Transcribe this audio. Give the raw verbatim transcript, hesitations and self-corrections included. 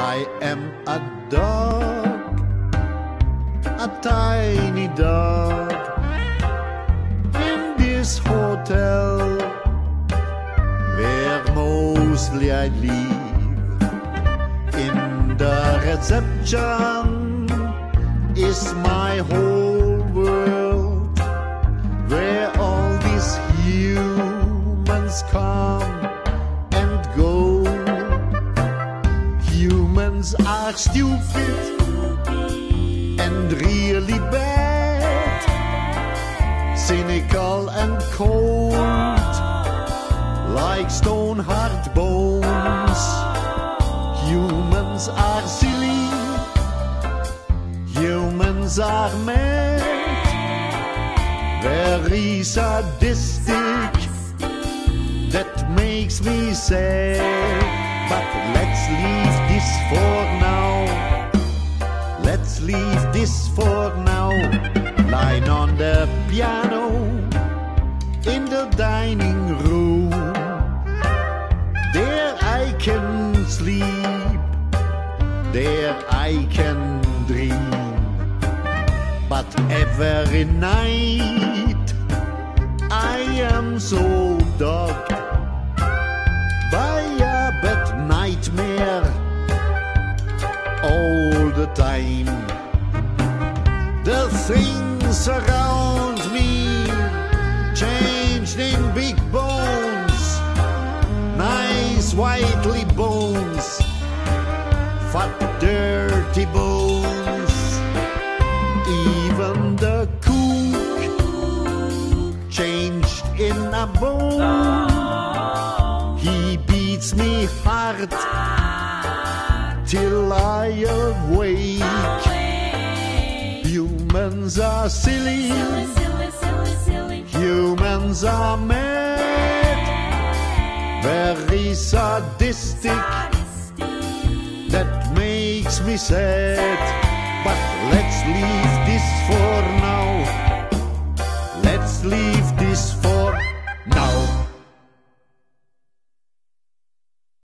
I am a dog, a tiny dog, in this hotel where mostly I live. In the reception is my whole world, where all these humans come and go. Humans are stupid and really bad, cynical and cold, like stone hard bones. Humans are silly, humans are mad, very sadistic, that makes me sad. But let's leave this for now, let's leave this for now. Lying on the piano in the dining room, there I can sleep, there I can dream. But every night I am so dogged by a bad nightmare all the time. The things around me changed in big bones, nice whitely bones, fat dirty bones. Even the cook changed in a bone. He beats me hard till I awake. Humans are silly, Silly, silly, silly, silly. humans are mad, very sadistic, that makes me sad. But let's leave this for